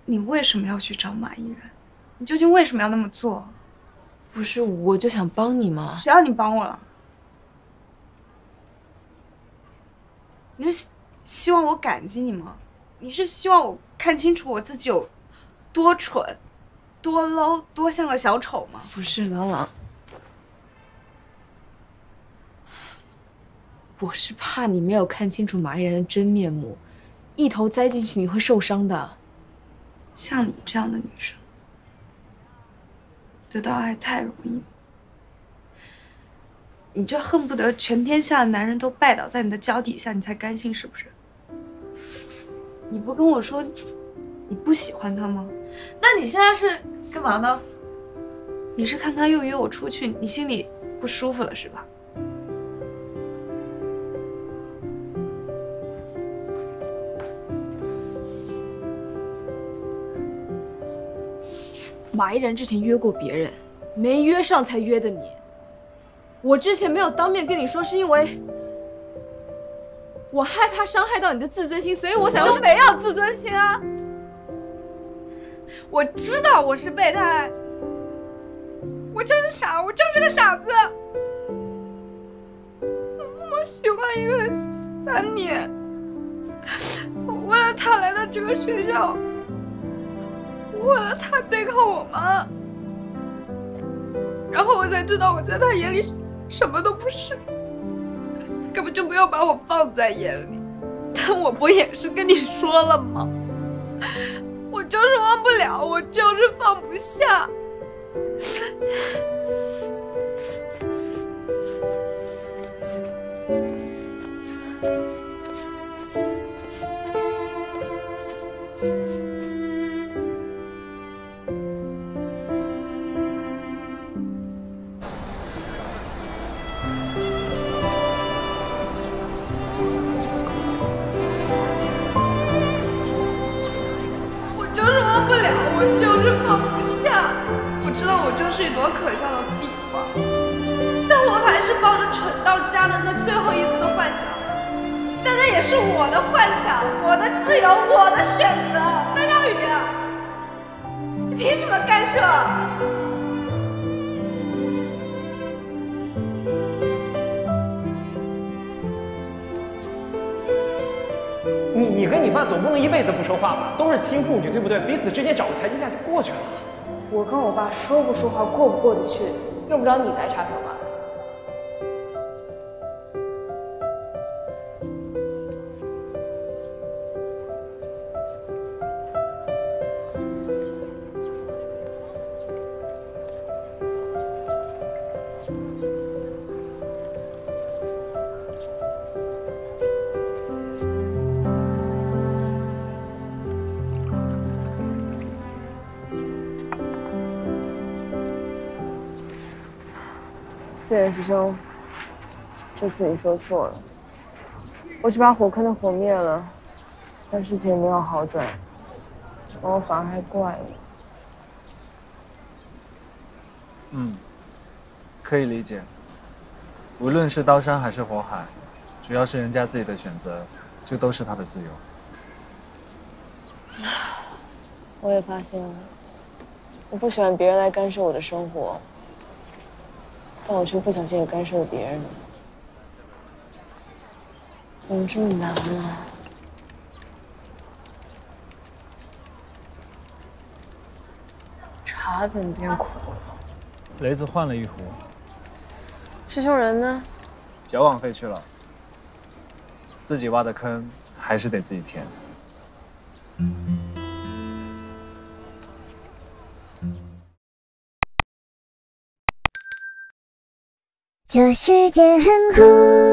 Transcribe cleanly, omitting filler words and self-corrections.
你为什么要去找马伊人？你究竟为什么要那么做？ 不是，我就想帮你嘛。 谁要你帮我了？你是希望我感激你吗？你是希望我看清楚我自己有多蠢、多 low、多像个小丑吗？ 不是，朗朗，我是怕你没有看清楚马伊然的真面目，一头栽进去你会受伤的。 像你这样的女生，得到爱太容易了，你就恨不得全天下的男人都拜倒在你的脚底下，你才甘心，是不是？你不跟我说你不喜欢他吗？那你现在是干嘛呢？你是看他又约我出去，你心里不舒服了是吧？ 马伊然之前约过别人，没约上才约的你。我之前没有当面跟你说，是因为我害怕伤害到你的自尊心，所以我想要。 就没有自尊心啊！我知道我是备胎，我就是傻，我就是个傻子。我喜欢一个人3年，我为了他来到这个学校，为了他对抗我妈，然后我才知道我在他眼里什么都不是，他根本就没有把我放在眼里。但我不也是跟你说了吗？我就是忘不了，我就是放不下。我就是放不下，我知道我就是一朵可笑的壁花，但我还是抱着蠢到家的那最后一丝幻想，但那也是我的幻想，我的自由，我的选择。白小雨，你凭什么干涉？ 你跟你爸总不能一辈子不说话吧？都是亲父女，对不对？彼此之间找个台阶下就过去了。 我跟我爸说不说话，过不过得去，用不着你来插手吧。四眼师兄，这次你说错了，我只把火坑的火灭了，但事情也没有好转，然后反而还怪我。 可以理解。无论是刀山还是火海，只要是人家自己的选择，就都是他的自由。 我也发现了，我不喜欢别人来干涉我的生活。但我却不小心也干涉了别人了，怎么这么难啊？茶怎么变苦了？ 雷子换了一壶。 师兄人呢？ 矫枉费去了。自己挖的坑还是得自己填。 这世界很酷。